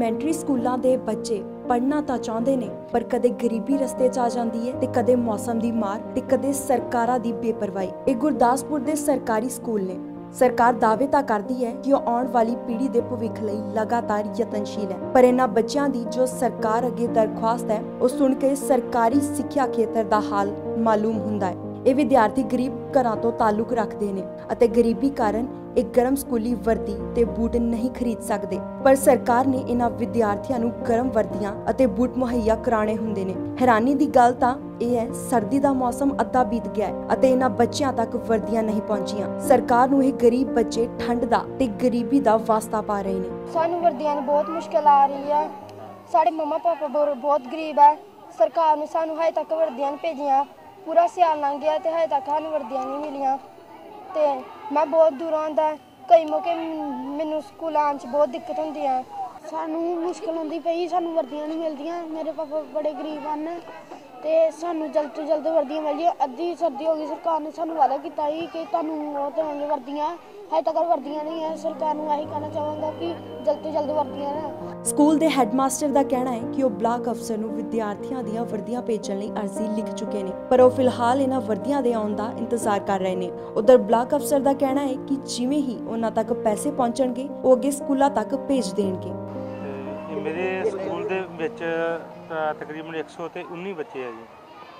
Elementary ਸਕੂਲਾਂ ਦੇ ਬੱਚੇ पढ़ना तो चाहते ने पर कदे गरीबी रस्ते च आ जाती है ते कदे मौसम की मार ते कदे सरकारां दी बेपरवाही। ये गुरदासपुर दे सरकारी स्कूल ने। सरकार दावे तां करदी है कि वह आने वाली पीढ़ी के भविख लई लगातार यतनशील है, पर इन्हां बच्चों की जो सरकार अगे दरख्वास्त है वह सुन के सरकारी सिक्ख्या खेतर का हाल मालूम हुंदा है। ये विद्यार्थी गरीब घरां तो ताल्लुक रखते हैं अते गरीबी कारण एक गर्म स्कूली वर्दी ते बूट नहीं खरीद सकते, पर सरकार ने इन्हां विद्यार्थियों नूं गर्म वर्दियां अते बूट मुहैया कराने हुंदे ने। हैरानी दी गल तां यह है सर्दी दा मौसम अद्धा बीत गया है अते इन्हां बच्चियां तक वर्दियां नहीं पहुंचियां। सरकार नूं यह गरीब बच्चे ठंड दा ते गरीबी दा वास्ता पा रहे ने। सानूं वर्दियां दी बहुत मुश्किल आ रही है। साडे मम्मा पापा बहुत गरीब है। सरकार ने सानूं हजे तक वर्दियां नहीं भेजियां। पूरा सियाल लंघ गया ते हजे तक सानूं वर्दियां नहीं मिलियां ते मैं बहुत दूरों आंदा। कई मौके मैनूं स्कूल आने च बहुत दिक्कत होंदी है। सानूं मुश्किल होंदी पई, सानूं वर्दियां नहीं मिलदियां। मेरे पापा बड़े गरीब हैं ते सानूं जल्द तो जल्द वर्दियां मिल जाए। अद्धी सर्दी हो गई, सरकार ने सानूं वादा किया ही कि तुहानूं ओह देवांगे वर्दियां, हजे तक वर्दियां नहीं है। सरकार नूं यही कहना चाहांगा कि जल्द तो जल्द वर्दियां ना। स्कूल के हैडमास्टर का कहना है कि वह ब्लाक अफसर नूं विद्यार्थियों दीआं वर्दियां भेजण लई अर्जी लिख चुके हैं, पर वह फिलहाल इन्हां वर्दियां दे आउण दा इंतजार कर रहे हैं। उधर ब्लाक अफसर का कहना है कि जिवें ही उन्हां तक पैसे पहुंचणगे वो अगे स्कूलों तक भेज देणगे। मेरे स्कूल दे विच तकरीबन 119 बच्चे है जी,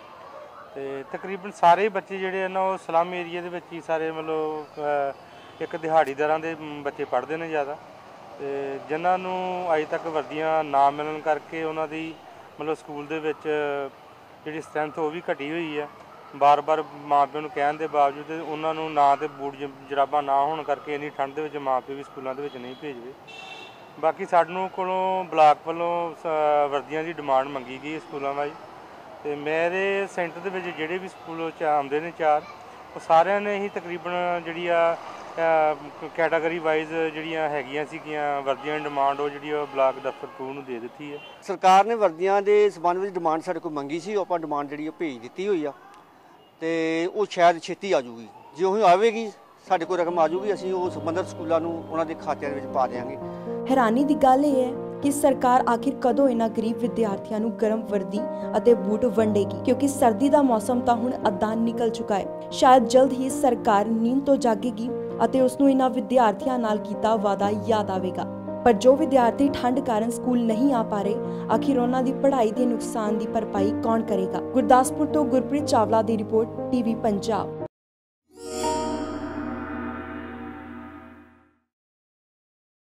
ते तकरीबन सारे बच्चे जिहड़े हैं ना वो स्लम एरिया दे विच ही सारे मतलब एक दिहाड़ीदारां दे बच्चे पढ़ते हैं ज़्यादा, ते जिन्हां नूं अज तक वर्दियां ना मिलण करके उन्हां दी मतलब स्कूल दे विच जिहड़ी स्ट्रैंथ वो भी घटी हुई है। बार बार माँ प्यो नूं कहण दे बावजूद उन्हां नूं ना ते बूट जराबां ना होण करके इन्नी ठंड दे विच माँ प्यो भी स्कूलों दे विच नहीं भेजदे। बाकी सानूं कोलों ब्लाक वालों वर्दियां की डिमांड मंगी गई स्कूलों वाइज, तो मेरे सेंटर दे विच जिहड़े भी स्कूलों आउंदे ने चार वो सारिਆਂ ने ही तकरीबन जिहड़ी कैटागरी वाइज जिहड़ियां हैगियां सीगियां वर्दियां दी डिमांड वो जिहड़ी ब्लाक दफ्तर 2 ਨੂੰ ਦੇ ਦਿੱਤੀ है। सरकार ने वर्दियां ਦੇ ਸੰਬੰਧ ਵਿੱਚ डिमांड ਸਾਡੇ ਕੋਲ ਮੰਗੀ ਸੀ, ਆਪਾਂ डिमांड ਜਿਹੜੀ ਭੇਜ ਦਿੱਤੀ ਹੋਈ ਆ ਤੇ ਉਹ ਸ਼ਾਇਦ ਛੇਤੀ ਆ ਜੂਗੀ। ਜੇ ਉਹ ਆਵੇਗੀ ਸਾਡੇ ਕੋਲ ਰਕਮ ਆ ਜੂਗੀ, ਅਸੀਂ ਉਹ ਸੰਬੰਧਿਤ ਸਕੂਲਾਂ ਨੂੰ ਉਹਨਾਂ ਦੇ ਖਾਤਿਆਂ ਦੇ ਵਿੱਚ ਪਾ ਦੇਵਾਂਗੇ। हैरानी की गल यह है कि सरकार आखिर कदों इन्हां गरीब विद्यार्थियों नूं गर्म वर्दी अते बूट वंडेगी, क्योंकि सर्दी का मौसम तो हुण अद्धा निकल चुका है। शायद जल्द ही सरकार नींद तो जागेगी अते उसनूं इन्हां विद्यार्थियों नाल कीता वादा याद आवेगा। पर जो विद्यार्थी ठंड कारण स्कूल नहीं आ पा रहे, आखिर उन्हां दी पढ़ाई के नुकसान की भरपाई कौन करेगा? गुरदासपुर तो गुरप्रीत चावला की रिपोर्ट, टीवी पंजाब।